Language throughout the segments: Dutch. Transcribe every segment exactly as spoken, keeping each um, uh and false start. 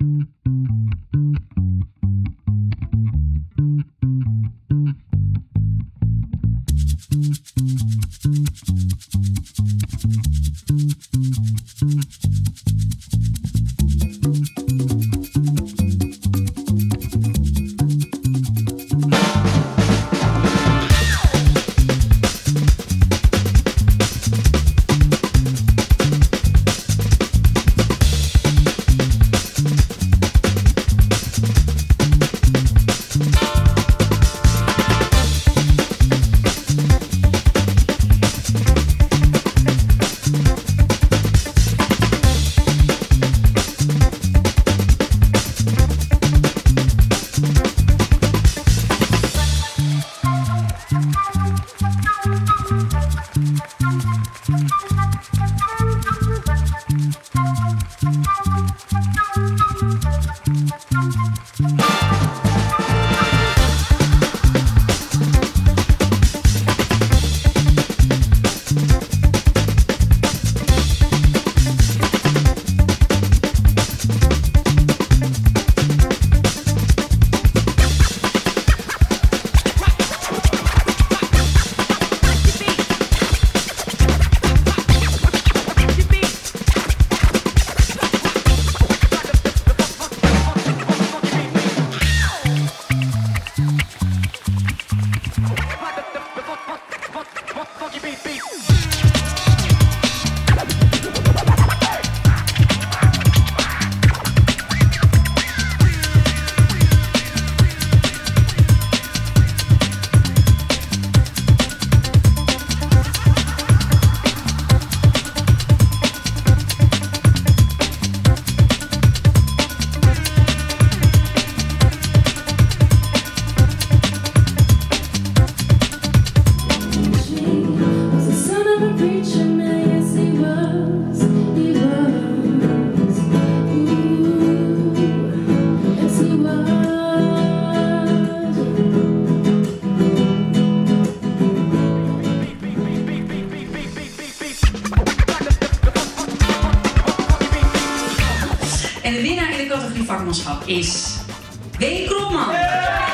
En de winnaar in de categorie vakmanschap is W. Kropman. In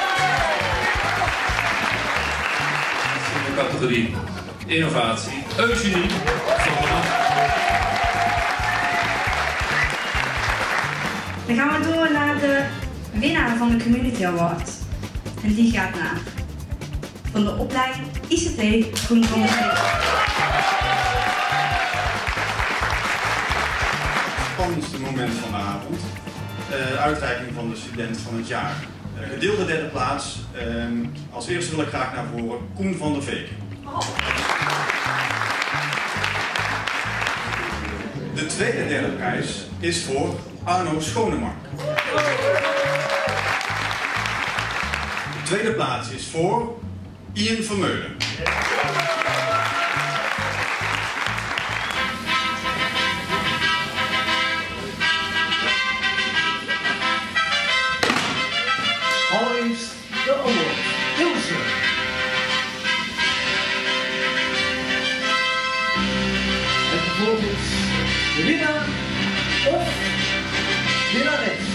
de categorie innovatie, Eugenie. Dan gaan we door naar de winnaar van de Community Award. En die gaat naar van de opleiding I C T Groen van de Streek. Het spannendste moment van de avond. De uitreiking van de student van het jaar. Uh, gedeelde derde plaats. Uh, als eerste wil ik graag naar voren Koen van der Veek. De tweede derde prijs is voor Arno Schonemark. De tweede plaats is voor Ian Vermeulen. Allereerst de award. Ilse. En vervolgens de winnaar of winnares.